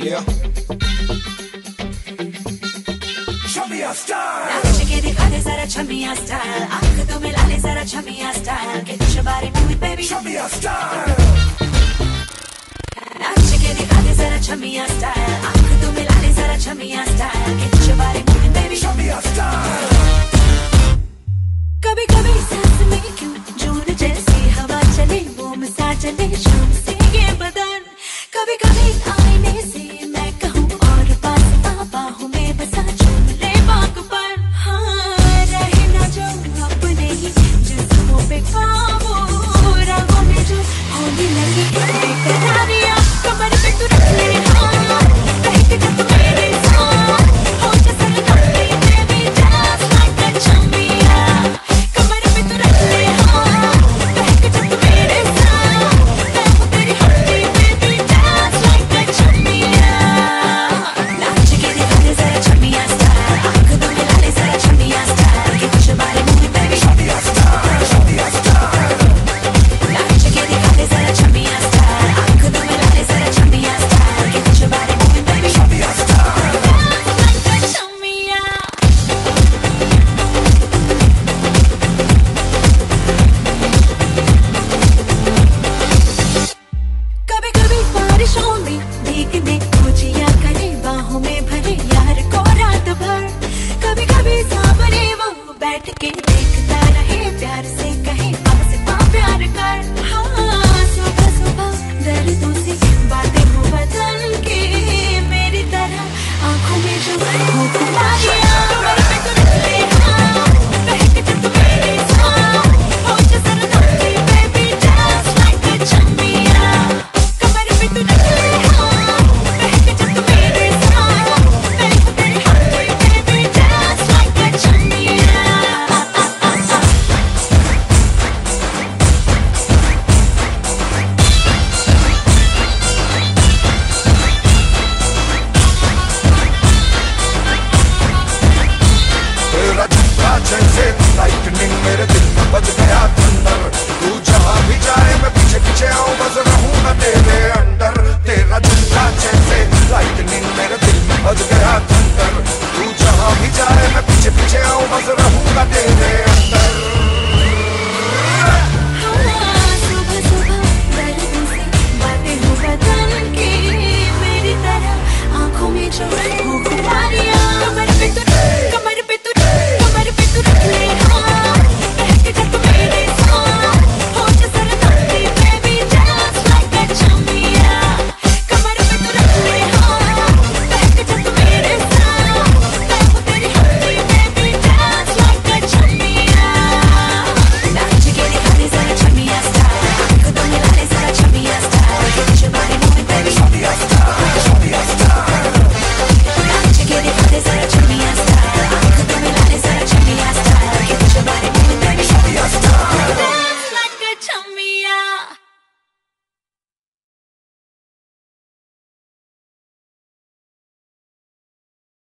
Chammiya. Chammiya style. नाच के दिखा दे जरा Chammiya style. आँख तो मिला ले जरा Chammiya style. Get your body moving baby. Chammiya style. नाच के दिखा दे जरा Chammiya style. आँख तो मिला ले जरा Chammiya style. Get your body moving baby. Chammiya style. कभी कभी सांस में क्यों जून जैसी हवा चले वो मसा चले शाम से ये बदन कभी कभी आईने से मैं कहूँ और पास बाहों में बसा चूम ले बागबान हाँ रहे ना जो अपने ही जिस्मों पे काबू राहों में जो होने लगी बेकरार